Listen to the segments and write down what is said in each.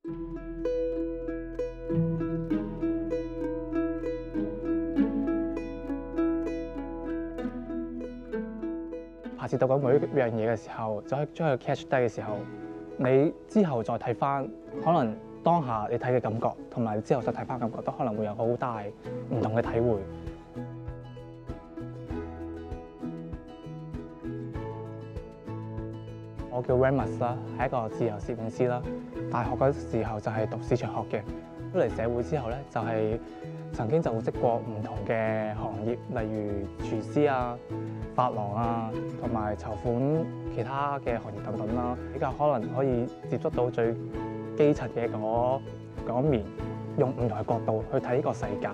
拍攝到緊每一樣嘢嘅時候，就可以將佢 catch 低嘅時候，你之後再睇翻，可能當下你睇嘅感覺，同埋之後再睇翻感覺，都可能會有好大唔同嘅體會。我叫 Remus 啦，係一個自由攝影師啦。大學嗰時候就係讀市場學嘅，出嚟社會之後咧，就係曾經就職過唔同嘅行業，例如廚師啊、髮廊啊，同埋籌款其他嘅行業等等啦，比較可能可以接觸到最基層嘅嗰面，用唔同嘅角度去睇呢個世界。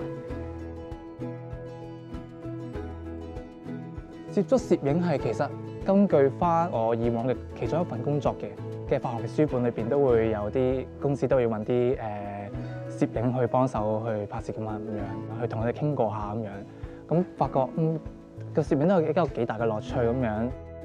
接觸攝影係其實根據翻我以往嘅其中一份工作嘅法學嘅書本裏邊，都會有啲公司都會揾啲攝影去幫手去拍攝咁樣，去同佢哋傾過下咁樣，咁發覺個攝影都係一個幾大嘅樂趣咁樣。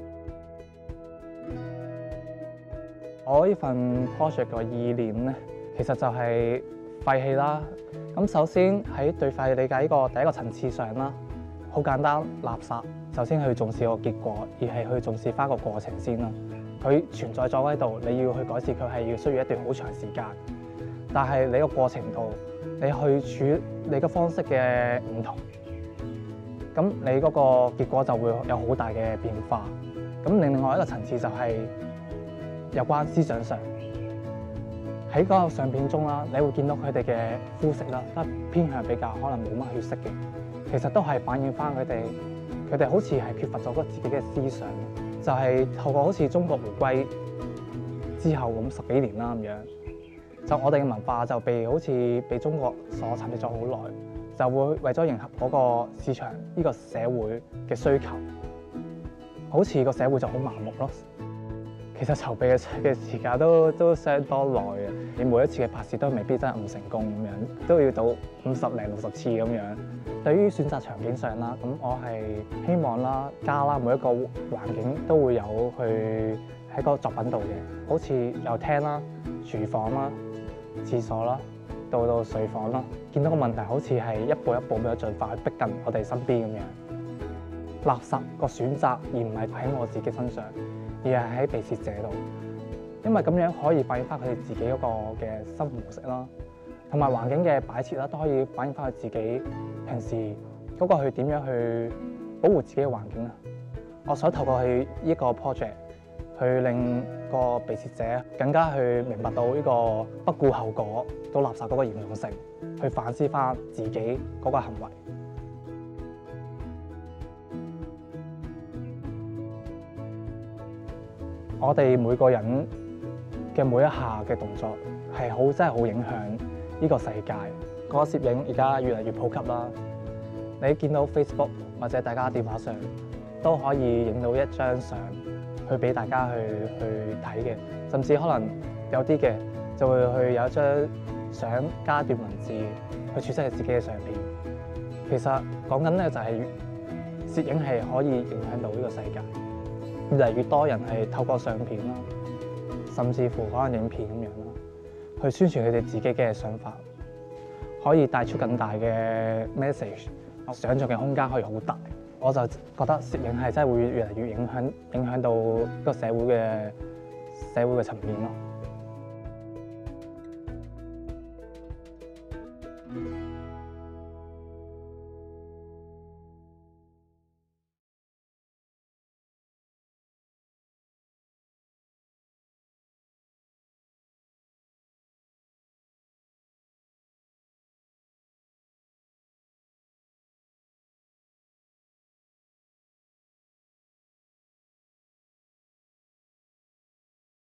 我呢份 project 嘅意念咧，其實就係廢氣啦。咁首先喺對廢氣理解呢個第一個層次上啦，好簡單，垃圾首先去重視個結果，而係去重視翻個過程先啦。佢存在咗喺度，你要去改善佢係要需要一段好長時間。但係你個過程度，你去處理嘅方式嘅唔同，咁你嗰個結果就會有好大嘅變化。咁另外一個層次就係有關思想上，喺嗰個相片中啦，你會見到佢哋嘅膚色啦，都偏向比較可能冇乜血色嘅，其實都係反映翻佢哋好似係缺乏咗自己嘅思想，就係透過好似中國回歸之後咁10幾年啦咁樣。就我哋嘅文化就好似被中國所蠶食咗好耐，就會為咗迎合嗰個市場呢個社會嘅需求，好似個社會就好麻木咯。其實籌備嘅時間都相當耐嘅，你每一次嘅拍攝都未必真係咁成功咁樣，都要到50零60次咁樣。對於選擇場景上啦，咁我係希望啦加啦每一個環境都會有去喺個作品度嘅，好似有廳啦、廚房啦、廁所啦，到睡房啦，見到個問題好似係一步一步咁樣進化，去逼近我哋身邊咁樣。垃圾個選擇而唔係喺我自己身上，而係喺被攝者度，因為咁樣可以反映翻佢哋自己嗰個嘅生活模式啦，同埋環境嘅擺設啦，都可以反映翻佢自己平時嗰個佢點樣去保護自己嘅環境啊。我想透過佢呢個 project，去令個被攝者更加去明白到呢個不顧後果倒垃圾嗰個嚴重性，去反思翻自己嗰個行為。我哋每個人嘅每一下嘅動作係真係好影響呢個世界。個攝影而家越嚟越普及啦，你見到 Facebook 或者大家電話上都可以影到一張相，去俾大家去睇嘅，甚至可能有啲嘅就會去有一張相加段文字去詮釋自己嘅相片。其實講緊咧就係攝影係可以影響到呢個世界，越嚟越多人係透過相片啦，甚至乎可能影片咁樣啦，去宣傳佢哋自己嘅想法，可以帶出更大嘅 message。我想像嘅空間可以好大。我就覺得攝影係真係會越嚟越影響到個社會嘅層面咯。